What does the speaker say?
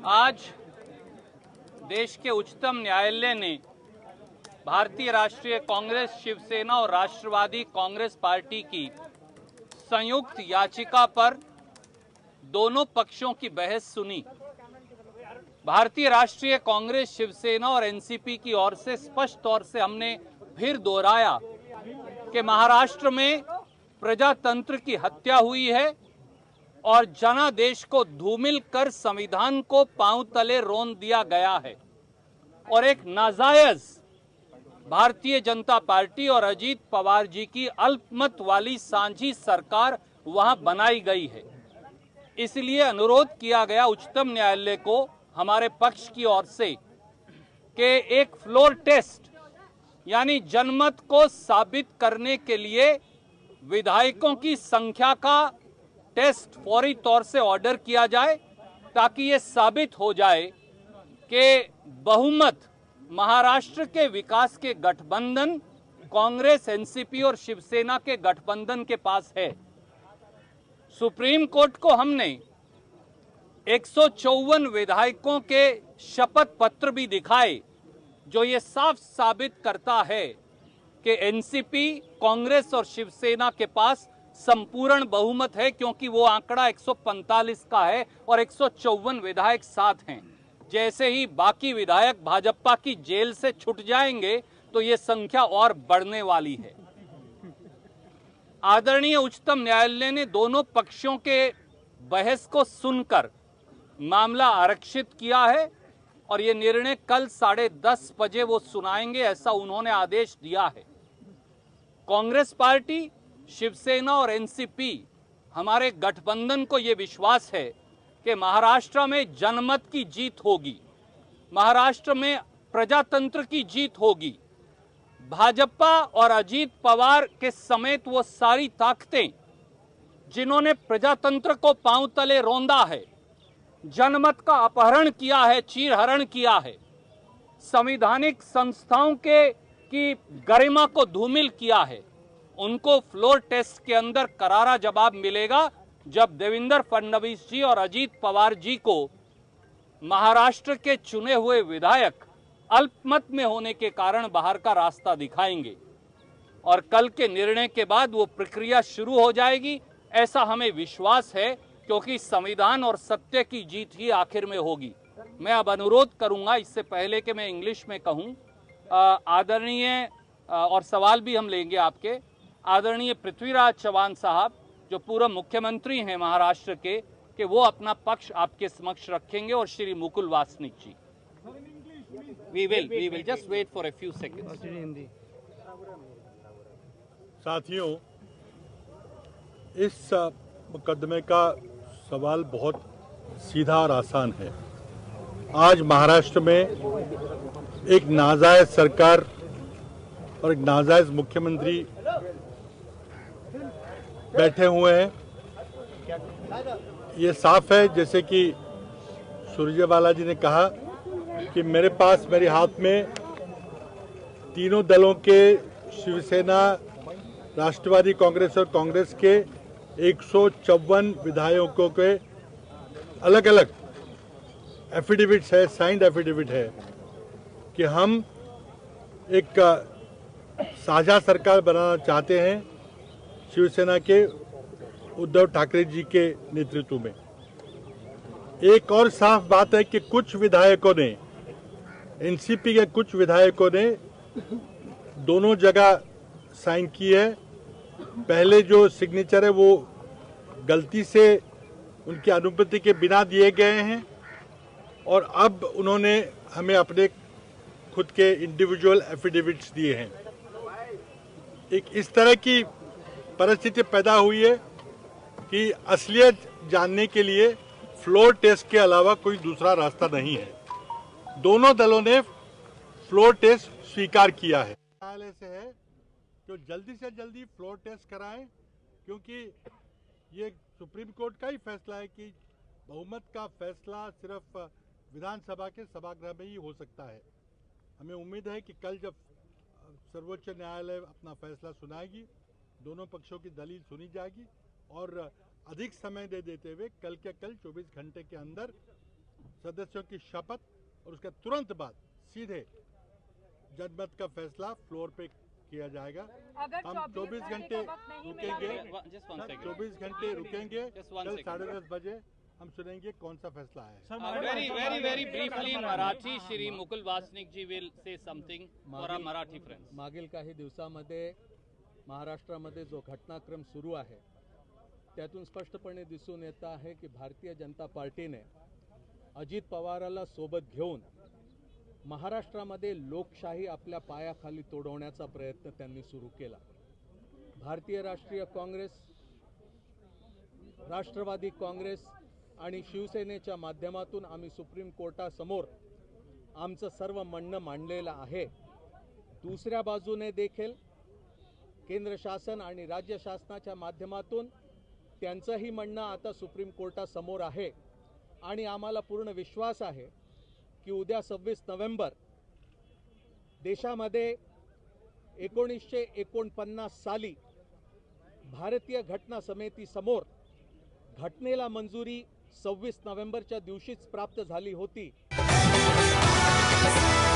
आज देश के उच्चतम न्यायालय ने भारतीय राष्ट्रीय कांग्रेस, शिवसेना और राष्ट्रवादी कांग्रेस पार्टी की संयुक्त याचिका पर दोनों पक्षों की बहस सुनी। भारतीय राष्ट्रीय कांग्रेस, शिवसेना और एनसीपी की ओर से स्पष्ट तौर से हमने फिर दोहराया कि महाराष्ट्र में प्रजातंत्र की हत्या हुई है और जनादेश को धूमिल कर संविधान को पांव तले रोन दिया गया है और एक नाजायज भारतीय जनता पार्टी और अजीत पवार जी की अल्पमत वाली सांझी सरकार वहां बनाई गई है। इसलिए अनुरोध किया गया उच्चतम न्यायालय को हमारे पक्ष की ओर से कि एक फ्लोर टेस्ट यानी जनमत को साबित करने के लिए विधायकों की संख्या का टेस्ट फौरी तौर से ऑर्डर किया जाए ताकि ये साबित हो जाए कि बहुमत महाराष्ट्र के विकास के गठबंधन कांग्रेस, एनसीपी और शिवसेना के गठबंधन के पास है। सुप्रीम कोर्ट को हमने 154 विधायकों के शपथ पत्र भी दिखाए जो ये साफ साबित करता है कि एनसीपी, कांग्रेस और शिवसेना के पास संपूर्ण बहुमत है, क्योंकि वो आंकड़ा 145 का है और 154 विधायक साथ हैं। जैसे ही बाकी विधायक भाजपा की जेल से छूट जाएंगे तो ये संख्या और बढ़ने वाली है। आदरणीय उच्चतम न्यायालय ने दोनों पक्षों के बहस को सुनकर मामला आरक्षित किया है और ये निर्णय कल 10:30 बजे वो सुनाएंगे, ऐसा उन्होंने आदेश दिया है। कांग्रेस पार्टी, शिवसेना और एनसीपी हमारे गठबंधन को ये विश्वास है कि महाराष्ट्र में जनमत की जीत होगी, महाराष्ट्र में प्रजातंत्र की जीत होगी। भाजपा और अजीत पवार के समेत वो सारी ताकतें जिन्होंने प्रजातंत्र को पांव तले रौंदा है, जनमत का अपहरण किया है, चीरहरण किया है, संवैधानिक संस्थाओं की गरिमा को धूमिल किया है, उनको फ्लोर टेस्ट के अंदर करारा जवाब मिलेगा जब देवेंद्र फडणवीस जी और अजीत पवार जी को महाराष्ट्र के चुने हुए विधायक अल्पमत में होने के कारण बाहर का रास्ता दिखाएंगे और कल के निर्णय के बाद वो प्रक्रिया शुरू हो जाएगी, ऐसा हमें विश्वास है, क्योंकि संविधान और सत्य की जीत ही आखिर में होगी। मैं अब अनुरोध करूंगा, इससे पहले कि मैं इंग्लिश में कहूं, आदरणीय और सवाल भी हम लेंगे आपके, आदरणीय पृथ्वीराज चौहान साहब जो पूर्व मुख्यमंत्री हैं महाराष्ट्र के, कि वो अपना पक्ष आपके समक्ष रखेंगे और Shri Mukul Wasnik ji. We will just wait for a few seconds. साथियों, इस मुकदमे का सवाल बहुत सीधा और आसान है। आज महाराष्ट्र में एक नाजायज सरकार और एक नाजायज मुख्यमंत्री बैठे हुए हैं। ये साफ है, जैसे कि सुरजेवाला जी ने कहा कि मेरे हाथ में तीनों दलों के, शिवसेना, राष्ट्रवादी कांग्रेस और कांग्रेस के 154 विधायकों के अलग अलग एफिडेविट्स है, साइंड एफिडेविट है कि हम एक साझा सरकार बनाना चाहते हैं शिवसेना के उद्धव ठाकरे जी के नेतृत्व में। एक और साफ बात है कि कुछ विधायकों ने, एनसीपी के कुछ विधायकों ने दोनों जगह साइन की है। पहले जो सिग्नेचर है वो गलती से उनकी अनुमति के बिना दिए गए हैं और अब उन्होंने हमें अपने खुद के इंडिविजुअल एफिडेविट्स दिए हैं। एक इस तरह की परिस्थिति पैदा हुई है कि असलियत जानने के लिए फ्लोर टेस्ट के अलावा कोई दूसरा रास्ता नहीं है। दोनों दलों ने फ्लोर टेस्ट स्वीकार किया है। न्यायालय से है तो जल्दी से जल्दी फ्लोर टेस्ट कराएं, क्योंकि ये सुप्रीम कोर्ट का ही फैसला है कि बहुमत का फैसला सिर्फ विधानसभा के सभागृह में ही हो सकता है। हमें उम्मीद है कि कल जब सर्वोच्च न्यायालय अपना फैसला सुनाएगी, दोनों पक्षों की दलील सुनी जाएगी और अधिक समय दे देते हुए कल के कल 24 घंटे के अंदर सदस्यों की शपथ और उसके तुरंत बाद सीधे जनमत का फैसला फ्लोर पे किया जाएगा। हम 24 घंटे रुकेंगे, 24 घंटे रुकेंगे। कल 10:30 बजे हम सुनेंगे कौन सा फैसला है। very briefly Marathi, Shri Mukul Wasnik ji will say something for our Marathi friends. मागील काही दिवसामध्ये महाराष्ट्रामध्ये जो घटनाक्रम सुरू आहे त्यातून स्पष्टपणे दिसून येत आहे की भारतीय जनता पार्टीने अजित पवाराला सोबत घेऊन महाराष्ट्रामध्ये लोकशाही आपल्या पायाखाली तोडवण्याचा प्रयत्न त्यांनी सुरू केला। भारतीय राष्ट्रीय काँग्रेस, राष्ट्रवादी काँग्रेस आणि शिवसेनेच्या माध्यमातून आम्ही सुप्रीम कोर्टासमोर आमचं सर्व म्हणणं मांडलेलं आहे। दुसऱ्या बाजूने देखील केंद्र शासन आणि राज्य शासनाच्या माध्यमातून त्यांचंही म्हणणं आता सुप्रीम कोर्टासमोर आहे आणि आम्हाला पूर्ण विश्वास आहे की उद्या 26 नोव्हेंबर देशामध्ये 1949 साली भारतीय घटना समिती समोर घटनेला मंजुरी 26 नोव्हेंबरच्या दिवशीच प्राप्त झाली होती।